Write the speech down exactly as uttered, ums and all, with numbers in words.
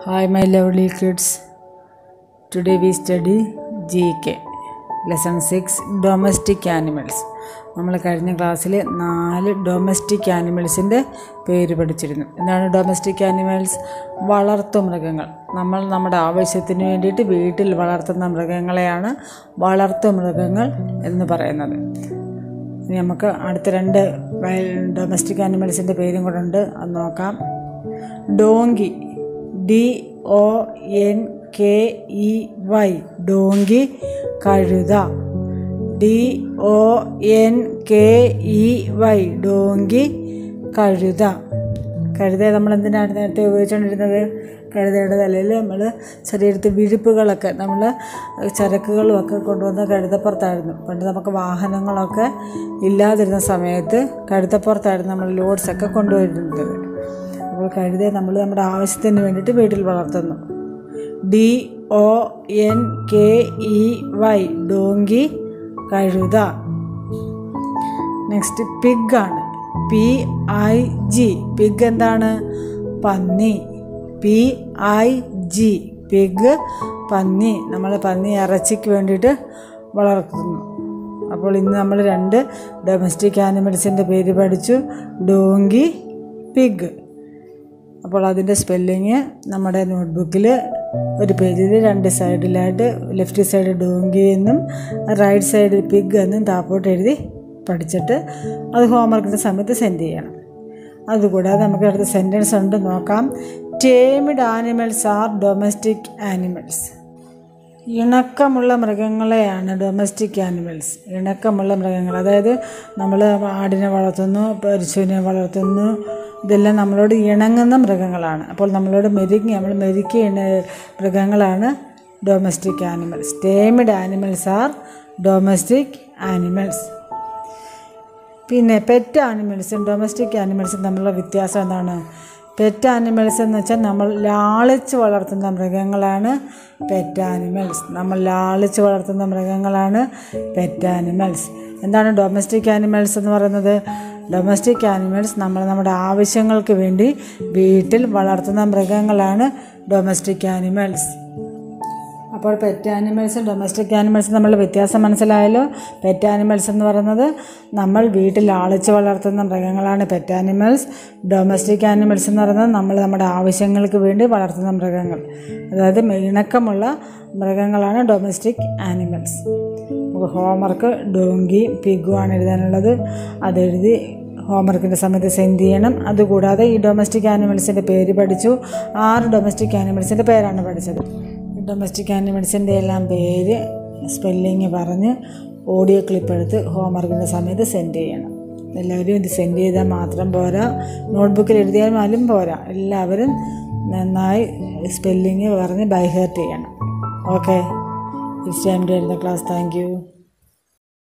Hi my lovely kids. Today we study G K lesson six domestic animals. നമ്മൾ കഴിഞ്ഞ ക്ലാസ്സിൽ നാല് domestic ആനിമൽസിൻ്റെ പേര് പഠിച്ചിരുന്നു. എന്താണ് ഡൊമസ്റ്റിക് ആനിമൽസ്? വളർത്തുമൃഗങ്ങൾ. നമ്മൾ നമ്മുടെ ആവശ്യത്തിന് വേണ്ടിയിട്ട് വീട്ടിൽ വളർത്തുന്ന മൃഗങ്ങളെയാണ് വളർത്തുമൃഗങ്ങൾ എന്ന് പറയുന്നത്. ഇനി നമുക്ക് അടുത്ത രണ്ട് ഡൊമസ്റ്റിക് ആനിമൽസിൻ്റെ പേരും കൂടെ ഉണ്ട്, അത് നോക്കാം. Donkey, D O N K E Y, donkey. കഴുത, D O N K E Y, donkey കഴുത. കഴുതയെ നമ്മൾ എന്തിനാണ് നേരത്തെ ഉപയോഗിച്ചുകൊണ്ടിരുന്നത്? കഴുതയുടെ തലയിൽ നമ്മൾ ശരീരത്തിൽ വിഴുപ്പുകളൊക്കെ നമ്മൾ ചരക്കുകളും ഒക്കെ കൊണ്ടുവന്ന കഴുതപ്പുറത്തായിരുന്നു. പണ്ട് നമുക്ക് വാഹനങ്ങളൊക്കെ ഇല്ലാതിരുന്ന സമയത്ത് കഴുതപ്പുറത്തായിരുന്നു നമ്മൾ ലോഡ്സൊക്കെ കൊണ്ടുവരുന്നത്. അപ്പോൾ കഴുതയെ നമ്മൾ നമ്മുടെ ആവശ്യത്തിന് വേണ്ടിയിട്ട് വീട്ടിൽ വളർത്തുന്നു. D O N K E Y, donkey കഴുത. നെക്സ്റ്റ് പിഗ് ആണ്. പി ഐ ജി, പിഗ് എന്താണ്? പന്നി. പി ഐ ജി, പിഗ്, പന്നി. നമ്മൾ പന്നി ഇറച്ചിക്ക് വേണ്ടിയിട്ട് വളർത്തുന്നു. അപ്പോൾ ഇന്ന് നമ്മൾ രണ്ട് ഡൊമസ്റ്റിക് ആനിമൽസിൻ്റെ പേര് പഠിച്ചു, ഡോങ്കി, പിഗ്. അപ്പോൾ അതിൻ്റെ സ്പെല്ലിങ് നമ്മുടെ നോട്ട്ബുക്കിൽ ഒരു പേജിൽ രണ്ട് സൈഡിലായിട്ട് ലെഫ്റ്റ് സൈഡ് ഡോങ്കി എന്നും റൈറ്റ് സൈഡ് പിഗ് എന്നും താപ്പോട്ട് എഴുതി പഠിച്ചിട്ട് അത് ഹോംവർക്കിൻ്റെ സമയത്ത് സെൻഡ് ചെയ്യണം. അതുകൂടാതെ നമുക്ക് അടുത്ത സെൻറ്റൻസ് ഉണ്ട്, നോക്കാം. Tamed animals are domestic animals. ഇണക്കമുള്ള മൃഗങ്ങളെയാണ് ഡൊമസ്റ്റിക് ആനിമൽസ്. ഇണക്കമുള്ള മൃഗങ്ങൾ, അതായത് നമ്മൾ ആടിനെ വളർത്തുന്നു, പശുവിനെ വളർത്തുന്നു, ഇതെല്ലാം നമ്മളോട് ഇണങ്ങുന്ന മൃഗങ്ങളാണ്. അപ്പോൾ നമ്മളോട് മെരുങ്ങി നമ്മൾ മെരുക്കിയ മൃഗങ്ങളാണ് domestic animals. Tamed animals are domestic animals. പിന്നെ പെറ്റ് ആനിമൽസും ഡൊമസ്റ്റിക് ആനിമൽസും തമ്മിലുള്ള വ്യത്യാസം എന്താണ്? പെറ്റ് ആനിമൽസ് എന്ന് വെച്ചാൽ നമ്മൾ ലാളിച്ച് വളർത്തുന്ന മൃഗങ്ങളാണ് പെറ്റ് ആനിമൽസ്. നമ്മൾ ലാളിച്ച് വളർത്തുന്ന മൃഗങ്ങളാണ് പെറ്റ് ആനിമൽസ്. എന്താണ് ഡൊമസ്റ്റിക് ആനിമൽസ് എന്ന് പറയുന്നത്? ഡൊമസ്റ്റിക് ആനിമൽസ് നമ്മൾ നമ്മുടെ ആവശ്യങ്ങൾക്ക് വേണ്ടി വീട്ടിൽ വളർത്തുന്ന മൃഗങ്ങളാണ് ഡൊമസ്റ്റിക് ആനിമൽസ്. അപ്പോൾ പെറ്റ് ആനിമൽസും ഡൊമസ്റ്റിക് ആനിമൽസും തമ്മിലുള്ള വ്യത്യാസം മനസ്സിലായല്ലോ. പെറ്റ് ആനിമൽസ് എന്ന് പറയുന്നത് നമ്മൾ വീട്ടിൽ ലാളിച്ച് വളർത്തുന്ന മൃഗങ്ങളാണ് പെറ്റ് ആനിമൽസ്. ഡൊമസ്റ്റിക് ആനിമൽസ് എന്ന് പറയുന്നത് നമ്മൾ നമ്മുടെ ആവശ്യങ്ങൾക്ക് വേണ്ടി വളർത്തുന്ന മൃഗങ്ങൾ, അതായത് ഇണക്കമുള്ള മൃഗങ്ങളാണ് ഡൊമസ്റ്റിക് ആനിമൽസ്. നമുക്ക് ഹോംവർക്ക് ഡോങ്കി പിഗുമാണ് എഴുതാനുള്ളത്. അതെഴുതി ഹോംവർക്കിൻ്റെ സമയത്ത് സെൻഡ് ചെയ്യണം. അതുകൂടാതെ ഈ ഡൊമസ്റ്റിക് ആനിമൽസിൻ്റെ പേര് പഠിച്ചു. ആറ് ഡൊമസ്റ്റിക് ആനിമൽസിൻ്റെ പേരാണ് പഠിച്ചത്. ഡൊമസ്റ്റിക് ആനിമൽസിൻ്റെ എല്ലാം പേര് സ്പെല്ലിങ് പറഞ്ഞ് ഓഡിയോ ക്ലിപ്പ് എടുത്ത് ഹോംവർക്കിൻ്റെ സമയത്ത് സെൻഡ് ചെയ്യണം. എല്ലാവരും ഇത് സെൻഡ് ചെയ്താൽ മാത്രം പോരാ, നോട്ട്ബുക്കിൽ എഴുതിയാലും പോരാ, എല്ലാവരും നന്നായി സ്പെല്ലിങ് പറഞ്ഞ് ബൈ ഹാർട്ട് ചെയ്യണം. Okay, it's time to end the class. Thank U.